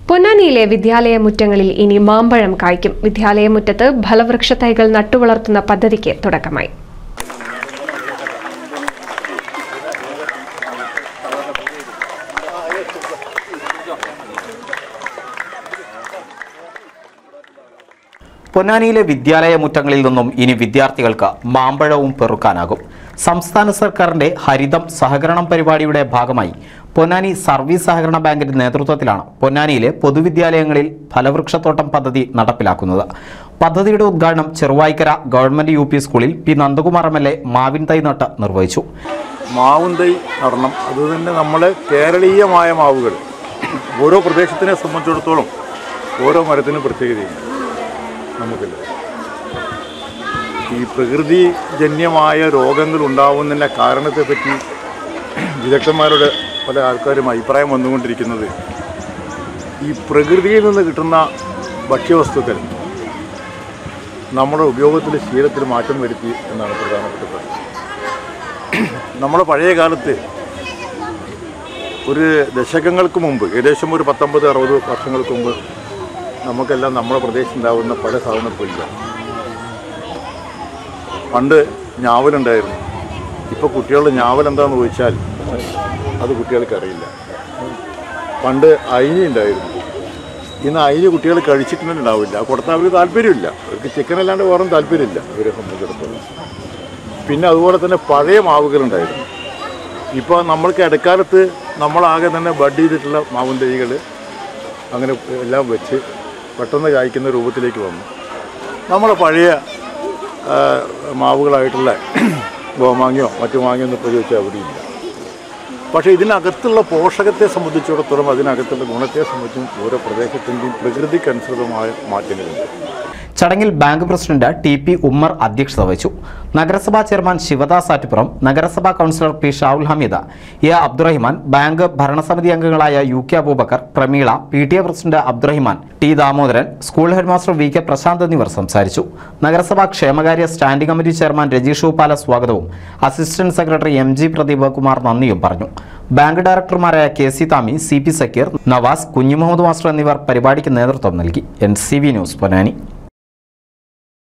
പൊന്നാനിയിലെ വിദ്യാലയമുറ്റങ്ങളിൽ ഇനി മാമ്പഴം കായ്ക്കും. വിദ്യാലയമുറ്റത്ത് ഫലവൃക്ഷ തൈകൾ നട്ടുവളർത്തുന്ന പദ്ധതിക്ക് തുടക്കമായി. പൊന്നാനിയിലെ വിദ്യാലയമുറ്റങ്ങളിൽ നിന്നും ഇനി വിദ്യാർത്ഥികൾക്ക് മാമ്പഴവും പെറുക്കാനാകും. സംസ്ഥാന സർക്കാരിന്റെ ഹരിതം സഹകരണം പരിപാടിയുടെ ഭാഗമായി പൊന്നാനി സർവീസ് സഹകരണ ബാങ്കിന്റെ നേതൃത്വത്തിലാണ് പൊന്നാനിയിലെ പൊതുവിദ്യാലയങ്ങളിൽ ഫലവൃക്ഷത്തോട്ടം പദ്ധതി നടപ്പിലാക്കുന്നത്. പദ്ധതിയുടെ ഉദ്ഘാടനം ചെറുവായ്ക്കര ഗവൺമെന്റ് UP സ്കൂളിൽ പി നന്ദകുമാർ MLA മാവിൻ തൈ നട്ട് നിർവഹിച്ചു. മാവിൻ തൈ നടണം. അതുതന്നെ നമ്മളെ കേരളീയമായ മാവുകൾ ഓരോ പ്രദേശത്തിനെ സംബന്ധിച്ചിടത്തോളം ഓരോ മരത്തിനും പ്രത്യേകതയുണ്ട്. നമുക്കില്ല ഈ പ്രകൃതിജന്യമായ രോഗങ്ങൾ ഉണ്ടാവുന്നതിൻ്റെ കാരണത്തെപ്പറ്റി വിദഗ്ധന്മാരുടെ പല ആൾക്കാരും അഭിപ്രായം വന്നുകൊണ്ടിരിക്കുന്നത് ഈ പ്രകൃതിയിൽ നിന്ന് കിട്ടുന്ന ഭക്ഷ്യവസ്തുക്കൾ നമ്മുടെ ഉപയോഗത്തിൽ ശീലത്തിൽ മാറ്റം വരുത്തി എന്നാണ് പ്രധാനപ്പെട്ട പ്രശ്നം. നമ്മുടെ പഴയ കാലത്ത് ഒരു ദശകങ്ങൾക്ക് മുമ്പ്, ഏകദേശം ഒരു 19-60 വർഷങ്ങൾക്ക് മുമ്പ് നമുക്കെല്ലാം നമ്മുടെ പ്രദേശത്ത് ഉണ്ടാകുന്ന പല സാധനങ്ങളില്ല. പണ്ട് ഞാവലുണ്ടായിരുന്നു. ഇപ്പോൾ കുട്ടികളുടെ ഞാവൽ എന്താണെന്ന് ചോദിച്ചാൽ അത് കുട്ടികൾക്ക് അറിയില്ല. പണ്ട് അയിനി ഉണ്ടായിരുന്നു. ഇന്ന് അയിനി കുട്ടികൾ കഴിച്ചിട്ടുണ്ടാവില്ല. കൊടുത്താൽ അവർക്ക് താല്പര്യമില്ല. അവർക്ക് ചിക്കൻ അല്ലാണ്ട് വേറെ താല്പര്യമില്ല ഇവരെ സംബന്ധിച്ചിടത്തോളം. പിന്നെ അതുപോലെ തന്നെ പഴയ മാവുകളുണ്ടായിരുന്നു. ഇപ്പോൾ നമ്മൾക്ക് ഇടക്കാലത്ത് നമ്മളാകെ തന്നെ ബഡ് ചെയ്തിട്ടുള്ള മാവിൻ തൈകൾ അങ്ങനെ എല്ലാം വെച്ച് പെട്ടെന്ന് കായ്ക്കുന്ന രൂപത്തിലേക്ക് വന്നു. നമ്മുടെ പഴയ മാവുകളായിട്ടുള്ള ഗോമാങ്ങയോ മറ്റു മാങ്ങയോ ഒന്നും ഉപയോഗിച്ചാൽ അവിടെയില്ല. പക്ഷേ ഇതിനകത്തുള്ള പോഷകത്തെ സംബന്ധിച്ചിടത്തോളം അതിനകത്തുള്ള ഗുണത്തെ സംബന്ധിച്ചും ഓരോ പ്രദേശത്തിൻ്റെയും പ്രകൃതിക്കനുസൃതമായ മാറ്റങ്ങളുണ്ട്. ചടങ്ങിൽ ബാങ്ക് പ്രസിഡന്റ് TP ഉമ്മർ അധ്യക്ഷത വഹിച്ചു. നഗരസഭാ ചെയർമാൻ ശിവദാസ് ആറ്റുപുറം, നഗരസഭാ councillor P Shavul Hameed, A Abdurahiman, bank ഭരണസമിതി അംഗങ്ങളായ UK Aboobacker, Prameela, PTA president Abdurahiman, T Damodaran, school headmaster VK Prasanth എന്നിവർ സംസാരിച്ചു. നഗരസഭാ ക്ഷേമകാര്യ standing committee chairman Rajeesh Uppala സ്വാഗതവും assistant secretary MG Pradeep Kumar നന്ദിയും പറഞ്ഞു. ബാങ്ക് ഡയറക്ടർമാരായ KC Thami, CP Sakkeer, Navas, Kunhumuhammed master എന്നിവർ പരിപാടിക്ക് നേതൃത്വം നൽകി. NCV news Ponnani.